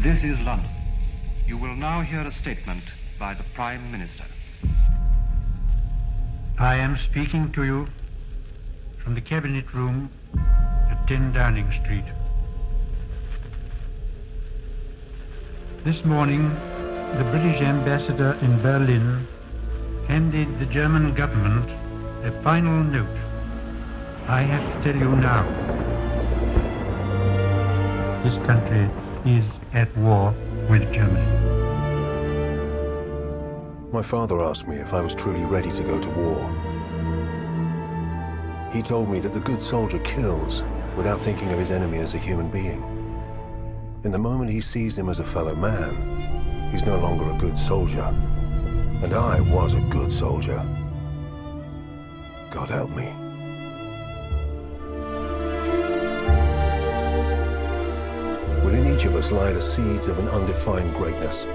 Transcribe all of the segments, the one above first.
This is London. You will now hear a statement by the Prime Minister. I am speaking to you from the Cabinet Room at 10 Downing Street. This morning, the British ambassador in Berlin handed the German government a final note. I have to tell you now, this country is at war with Germany. My father asked me if I was truly ready to go to war. He told me that the good soldier kills without thinking of his enemy as a human being. In the moment he sees him as a fellow man, he's no longer a good soldier. And I was a good soldier. God help me. Within each of us lie the seeds of an undefined greatness.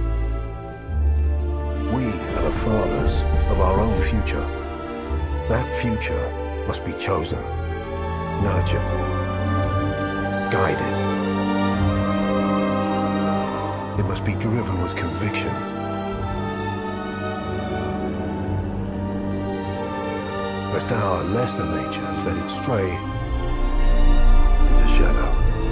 We are the fathers of our own future. That future must be chosen, nurtured, guided. It must be driven with conviction. Lest our lesser natures let it stray into shadow.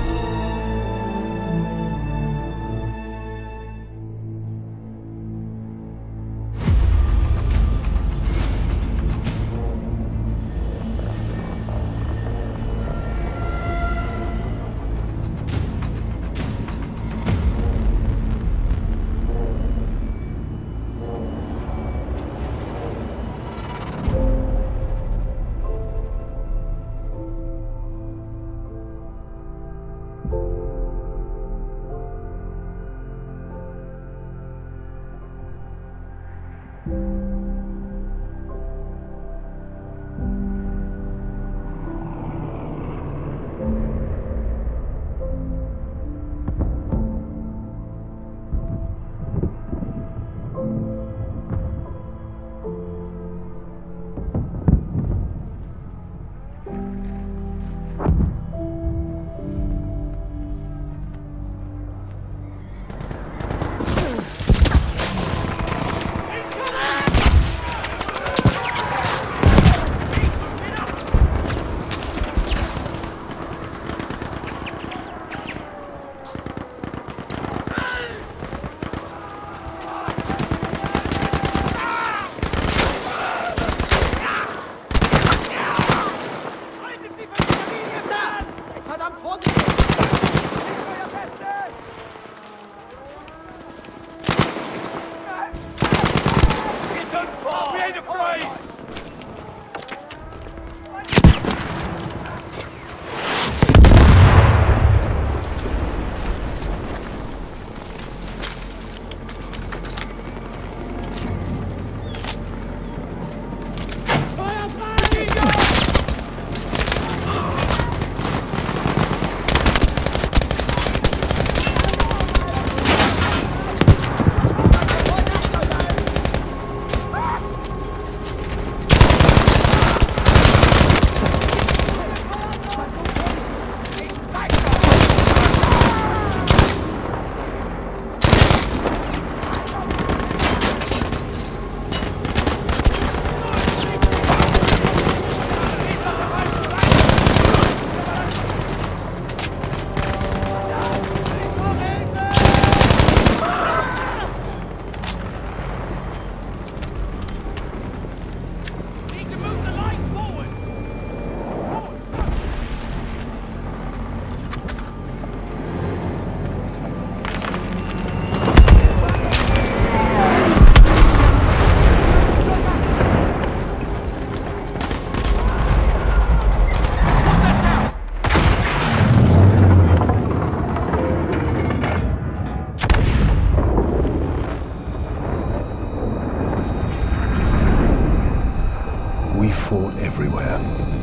Everywhere,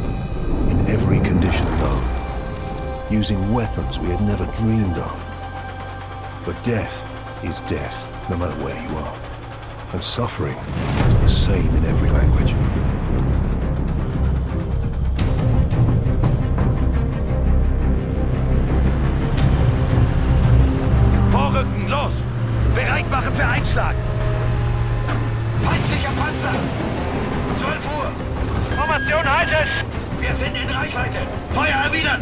in every condition known, using weapons we had never dreamed of. But death is death, no matter where you are. And suffering is the same in every language. los! Bereit machen für Einschlag! Feindlicher Panzer! 12 Uhr! Formation halten! Wir sind in Reichweite! Feuer erwidern!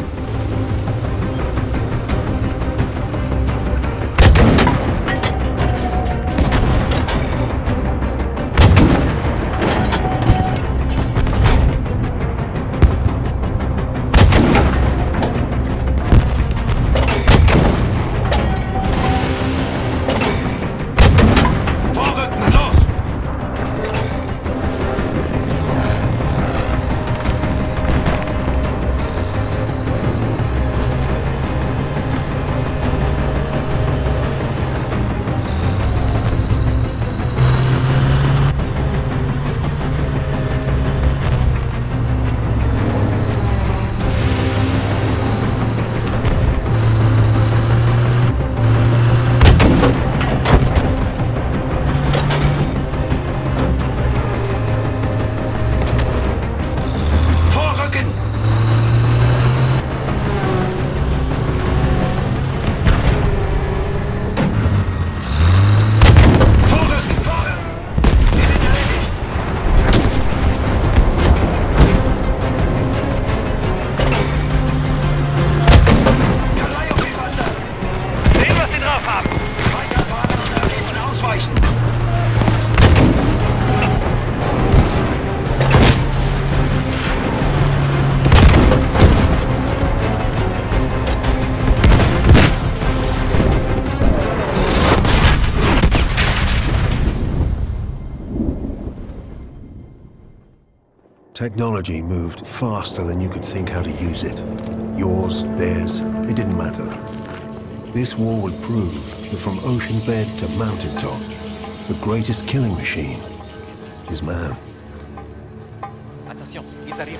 Technology moved faster than you could think how to use it. Yours, theirs, it didn't matter. This war would prove that from ocean bed to mountaintop, the greatest killing machine is man. Attention, ils arrivent.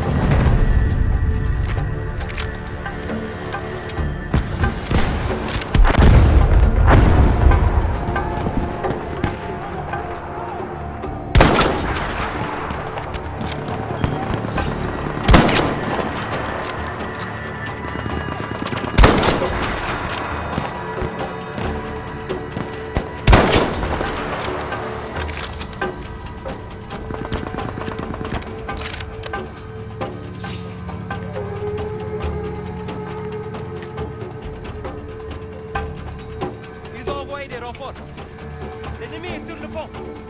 L'ennemi est sur le pont.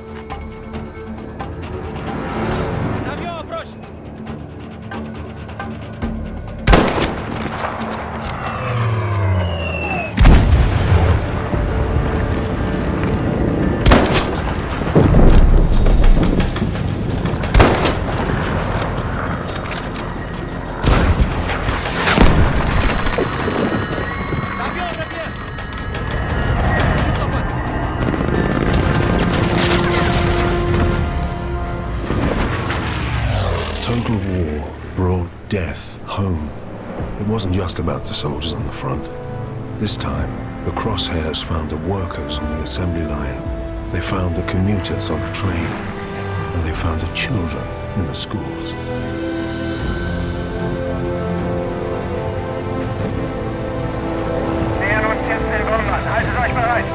Un avion approche. Total war brought death home. It wasn't just about the soldiers on the front. This time, the crosshairs found the workers on the assembly line. They found the commuters on the train. And they found the children in the schools. Nähern uns jetzt den Grundmann. Haltet euch bereit.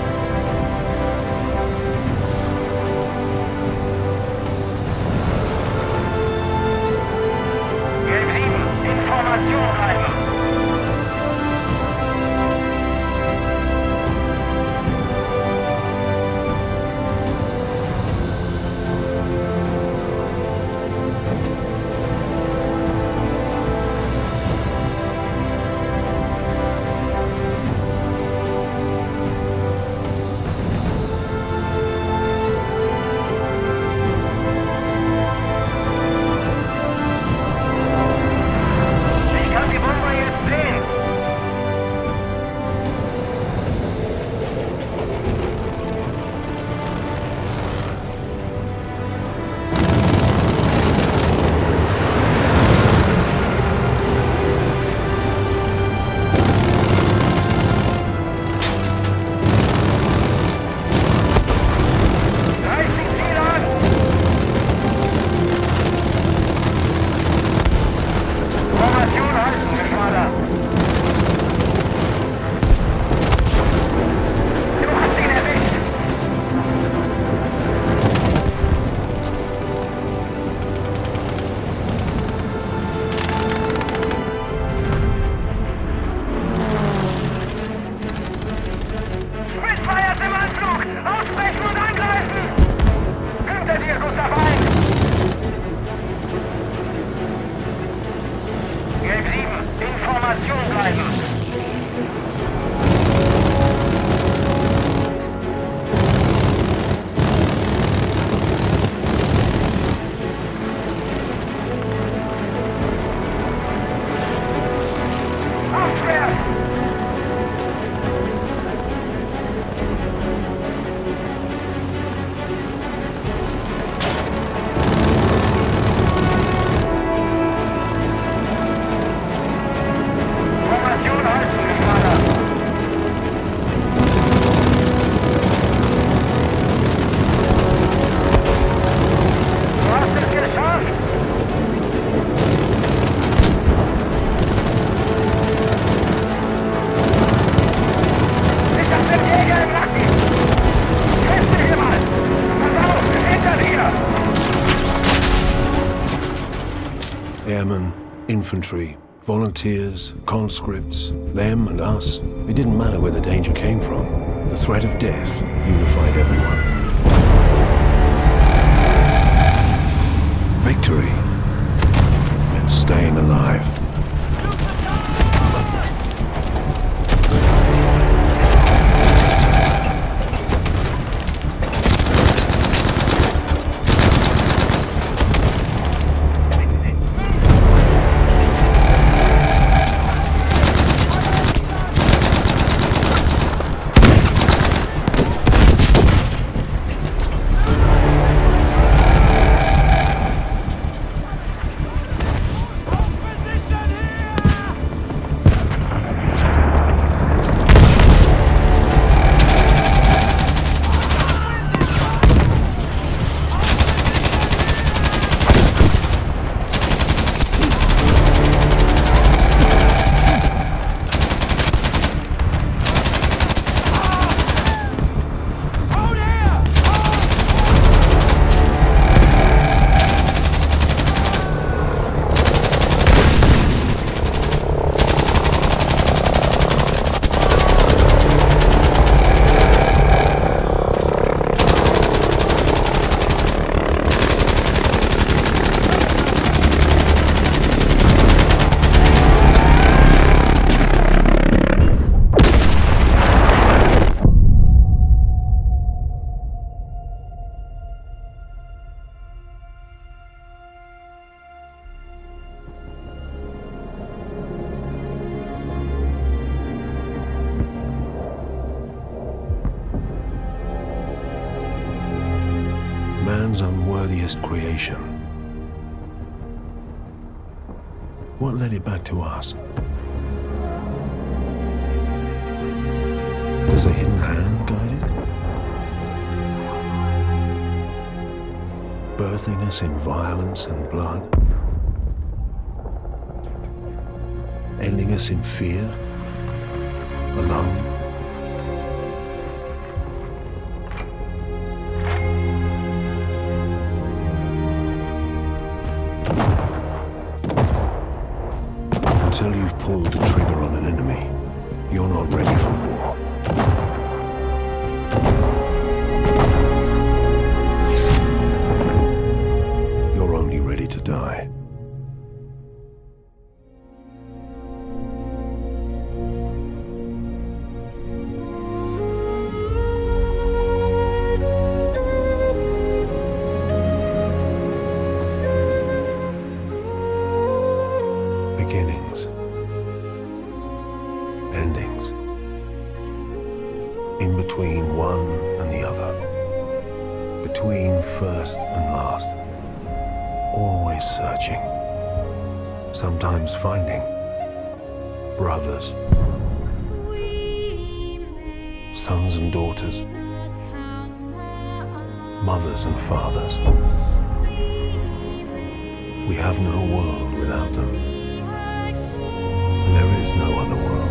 Information halten. Airmen, infantry, volunteers, conscripts, them and us. It didn't matter where the danger came from. The threat of death unified everyone. Victory meant staying alive. Man's unworthiest creation. What led it back to us? Does a hidden hand guide it? Birthing us in violence and blood? Ending us in fear? Alone? Until you've pulled the trigger on an enemy, you're not ready for war. You're only ready to die. Beginnings, endings, in between one and the other, between first and last, always searching, sometimes finding brothers, sons and daughters, mothers and fathers. We have no world without them. There is no other world.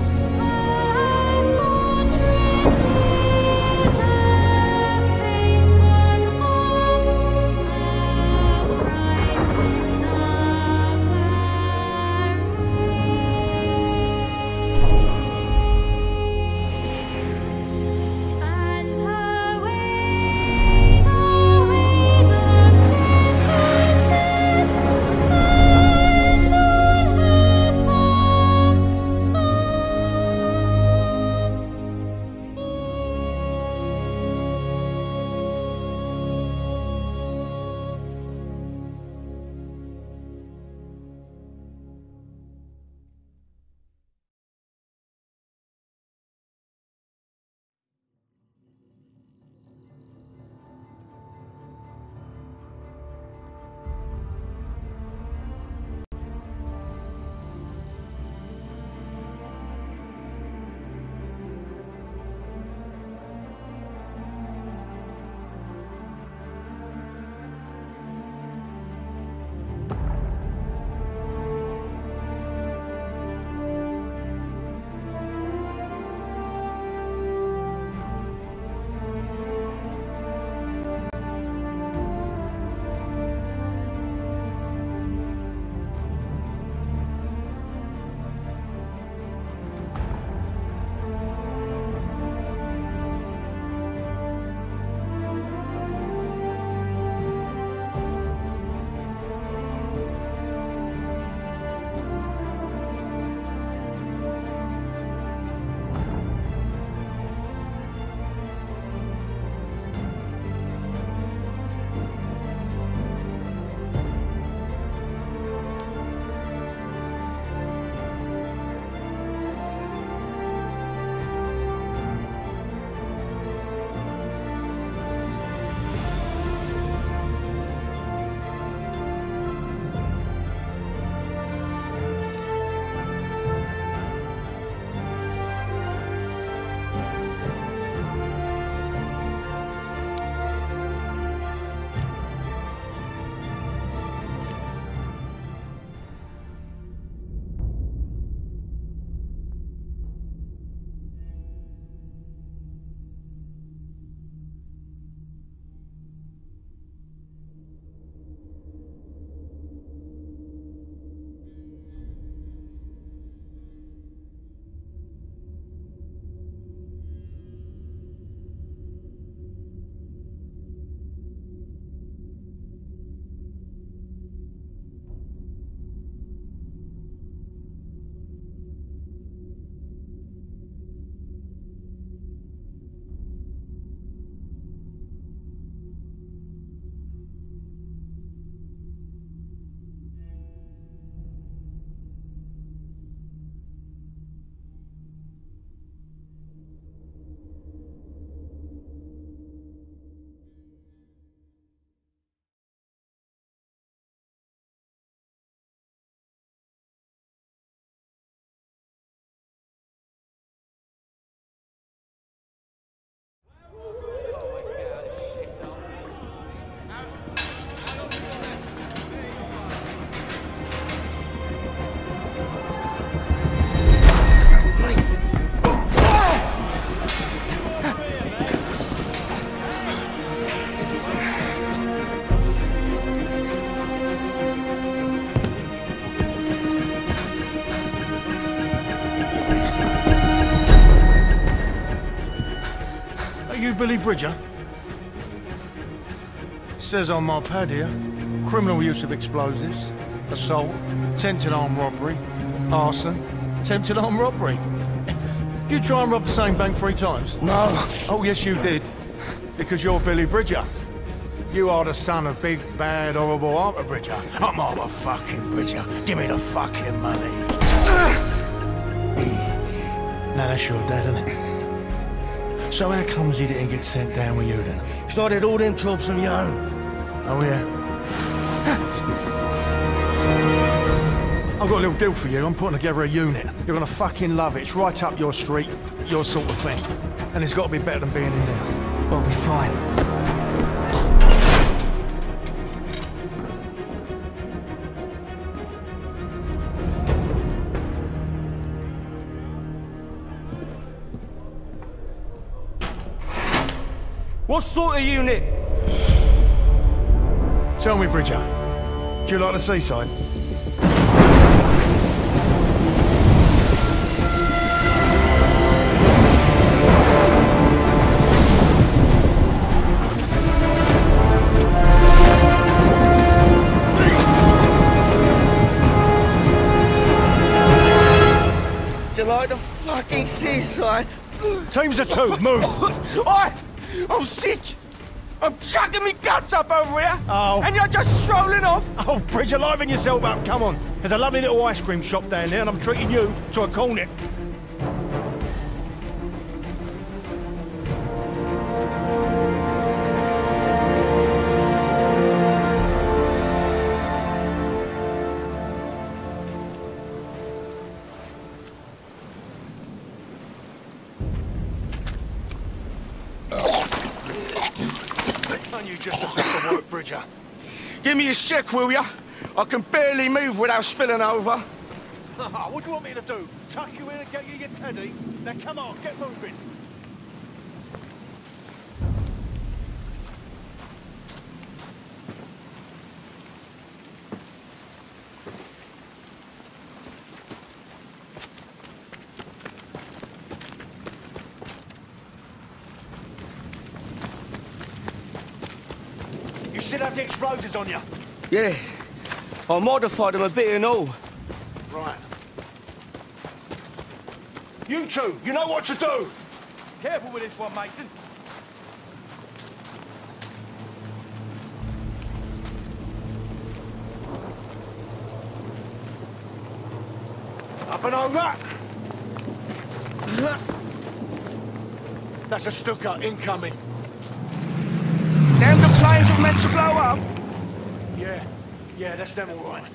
Billy Bridger? Says on my pad here, criminal use of explosives, assault, attempted armed robbery, arson, attempted armed robbery. Did you try and rob the same bank 3 times? No. Oh, yes, you did. Because you're Billy Bridger. You are the son of big, bad, horrible Arthur Bridger. I'm Arthur fucking Bridger. Give me the fucking money. Now that's your dad, isn't it? So how comes he didn't get sent down with you then? Because I did all them jobs on your own. Oh, yeah. I've got a little deal for you. I'm putting together a unit. You're gonna fucking love it. It's right up your street, your sort of thing. And it's got to be better than being in there. I'll be fine. What sort of unit? Tell me, Bridger, do you like the seaside? Do you like the fucking seaside? Teams of 2, move! I'm sick! I'm chucking me guts up over here! Oh. And you're just strolling off! Oh, Bridger, liven yourself up, come on. There's a lovely little ice cream shop down there and I'm treating you to a cornet. You just a bit of work, Bridger. Give me a sec, will ya? I can barely move without spilling over. What do you want me to do? Tuck you in and get you your teddy? Now come on, get moving. You still have the explosives on you? Yeah. I modified them a bit and all. Right. You two, you know what to do! Careful with this one, Mason. Up and over! That's a Stuka incoming. Them the planes were meant to blow up? Yeah, that's them all right.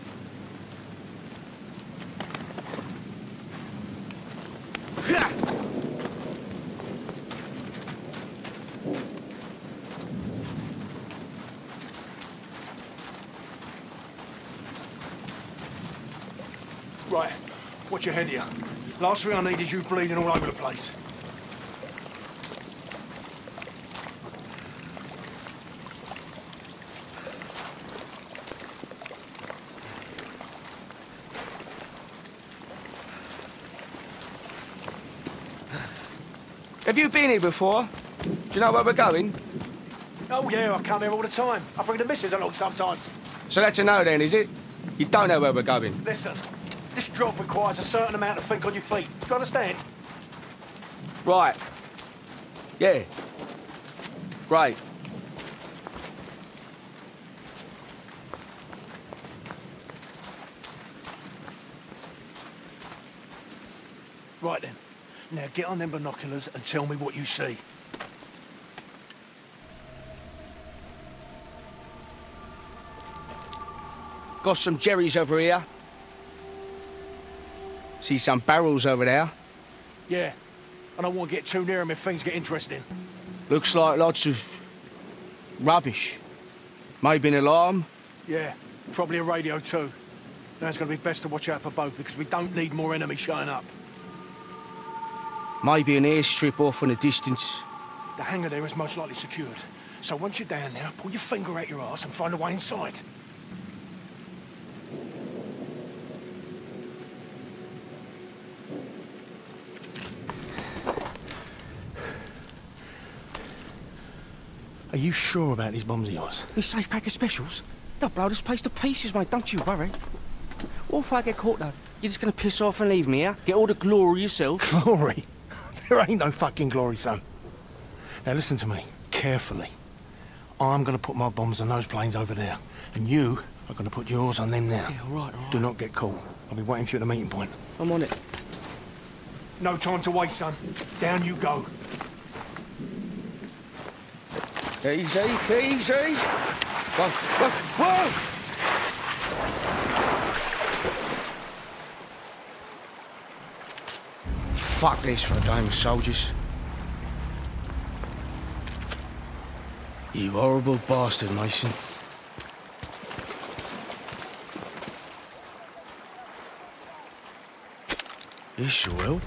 Right, watch your head here. Last thing I need is you bleeding all over the place. Have you been here before? Do you know where we're going? Oh yeah, I come here all the time. I bring the missus along sometimes. So that's a no then, is it? You don't know where we're going? Listen, this job requires a certain amount of think on your feet. Do you understand? Right. Yeah. Great. Right then. Now get on them binoculars and tell me what you see. Got some jerrys over here. See some barrels over there. Yeah. I don't want to get too near them if things get interesting. Looks like lots of rubbish. Maybe an alarm. Yeah, probably a radio too. Now it's going to be best to watch out for both because we don't need more enemies showing up. Maybe an airstrip off in the distance. The hangar there is most likely secured. So once you're down there, pull your finger out your arse and find a way inside. Are you sure about these bombs of yours? These safe pack of specials? They'll blow this place to pieces, mate. Don't you worry. What if I get caught, though? You're just gonna piss off and leave me, yeah? Get all the glory yourself? Glory? There ain't no fucking glory, son. Now listen to me, carefully. I'm gonna put my bombs on those planes over there, and you are gonna put yours on them now. Yeah, all right. Do not get caught. I'll be waiting for you at the meeting point. I'm on it. No time to waste, son. Down you go. Easy, easy. Whoa, whoa, whoa! Fuck this for a game of soldiers. You horrible bastard, Mason. Yes, you will.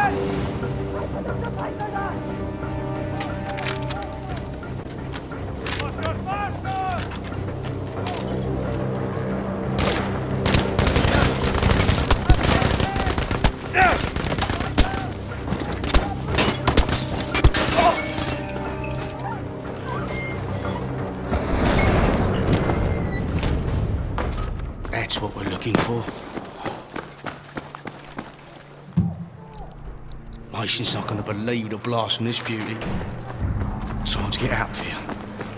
That's what we're looking for. Mason's not going to believe the blast from this beauty. Time to get out of here.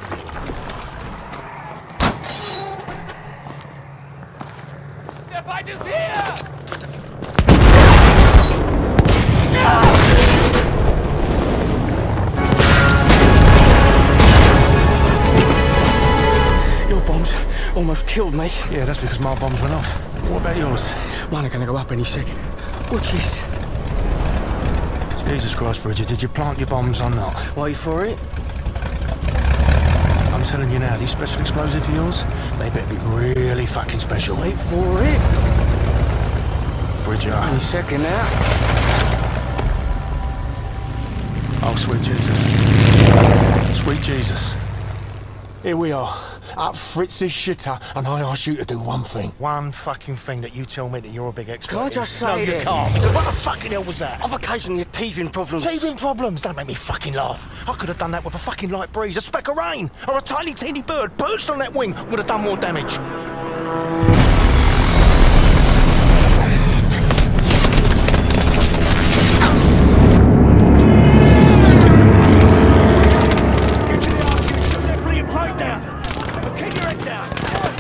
Der Feind ist hier! Your bombs almost killed me. Yeah, that's because my bombs went off. What about yours? Mine are going to go up any second. Watch this. Jesus Christ, Bridget, did you plant your bombs or not? Wait for it. I'm telling you now, these special explosives of yours, they better be really fucking special. Wait for it. Bridget. Any second now. Oh, sweet Jesus. Sweet Jesus. Here we are, up Fritz's shitter, and I ask you to do one thing. One fucking thing that you tell me that you're a big expert Can I in. just say No, you that- can't, because what the fucking hell was that? I've occasionally had teething problems. Teething problems? Don't make me fucking laugh. I could have done that with a fucking light breeze, a speck of rain, or a tiny teeny bird perched on that wing would have done more damage. Get to the archer and shut that bleeding plate down. But keep your head down.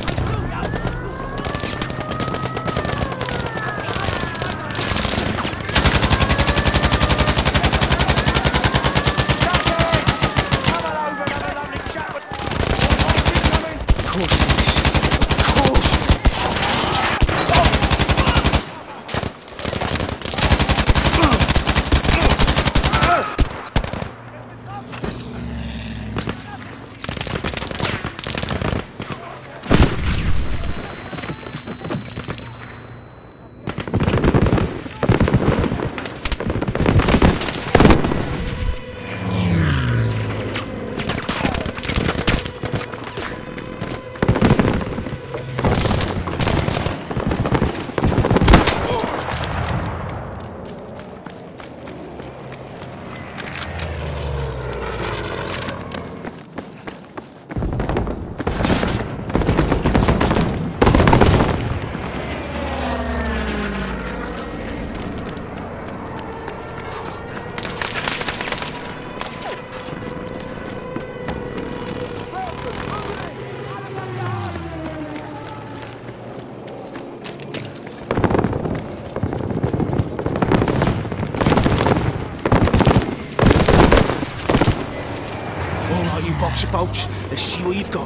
Box of bolts. Let's see what you've got.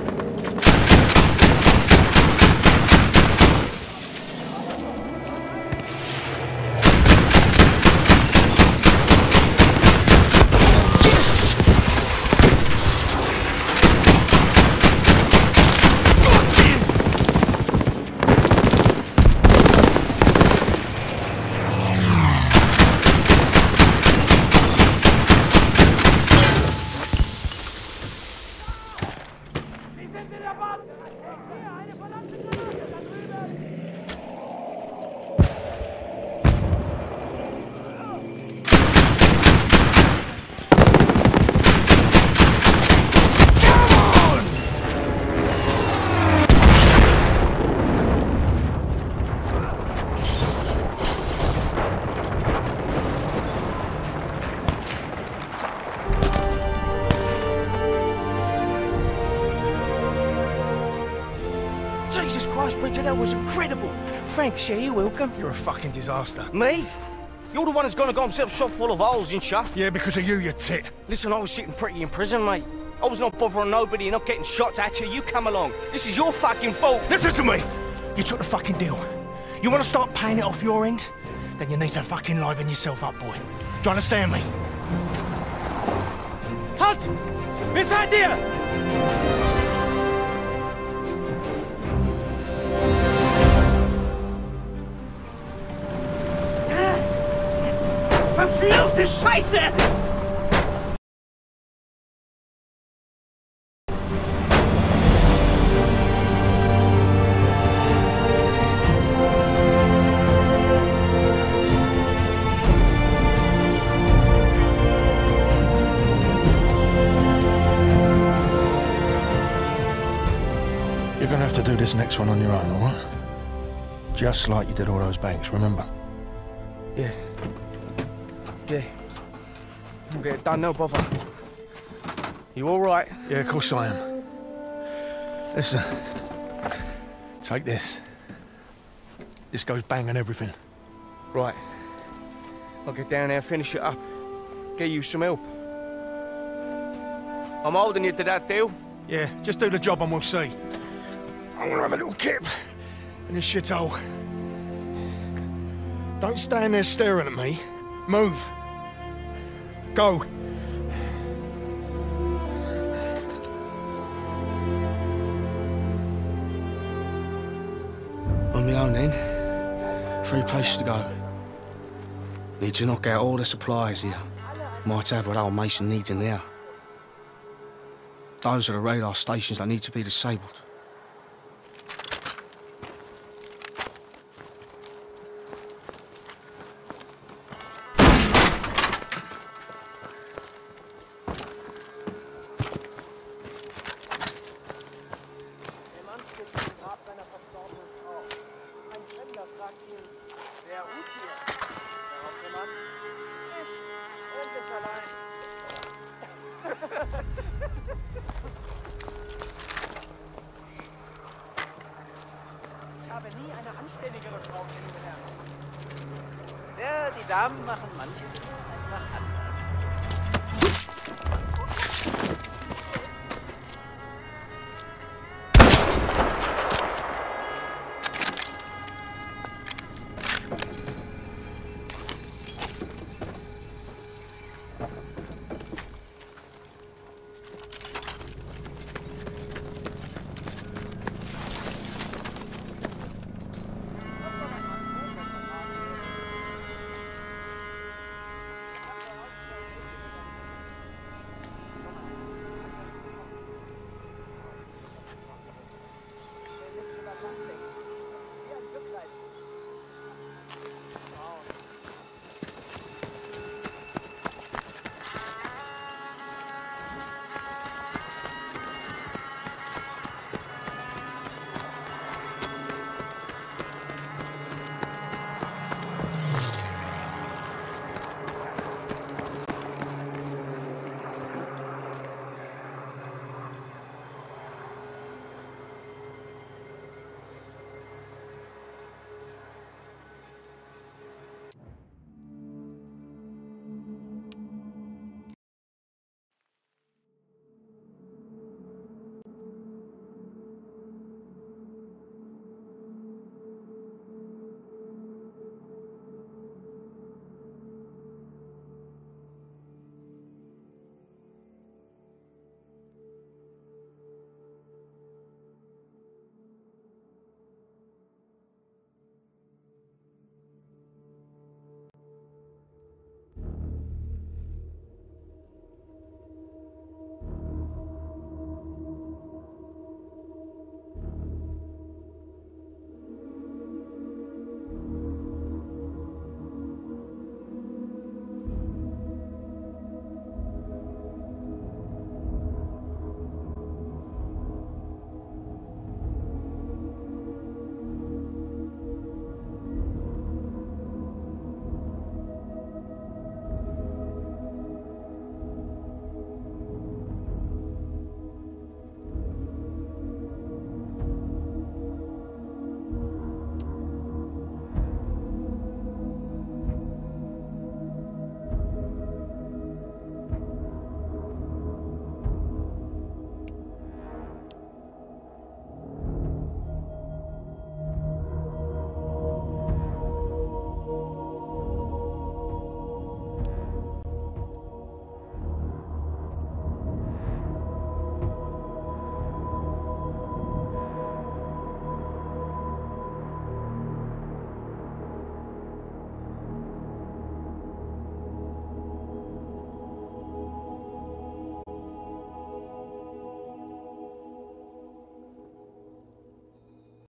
Jesus Christ, Bridget, that was incredible. Thanks, yeah, you're welcome. You're a fucking disaster. Me? You're the one who's gonna got himself shot full of holes, ain't ya? Yeah, because of you, you tit. Listen, I was sitting pretty in prison, mate. I was not bothering nobody and not getting shots at you. You come along. This is your fucking fault. Listen to me! You took the fucking deal. You want to start paying it off your end? Then you need to fucking liven yourself up, boy. Do you understand me? Halt! Wer seid ihr? Verfluchte Scheiße! You're gonna have to do this next one on your own, all right? Just like you did all those banks, remember? Yeah. Yeah. I'll get it done, no bother. You all right? Yeah, of course I am. Listen, take this. This goes bang and everything. Right. I'll get down there, finish it up. Get you some help. I'm holding you to that deal. Yeah, just do the job and we'll see. I'm gonna have a little kip in this shithole. Don't stand there staring at me. Move. Go. On my own then. 3 places to go. Need to knock out all the supplies here. Might have what old Mason needs in there. Those are the radar stations that need to be disabled. Ich habe nie eine anständigere Frau kennengelernt. Ja, die Damen machen manches einfach anders.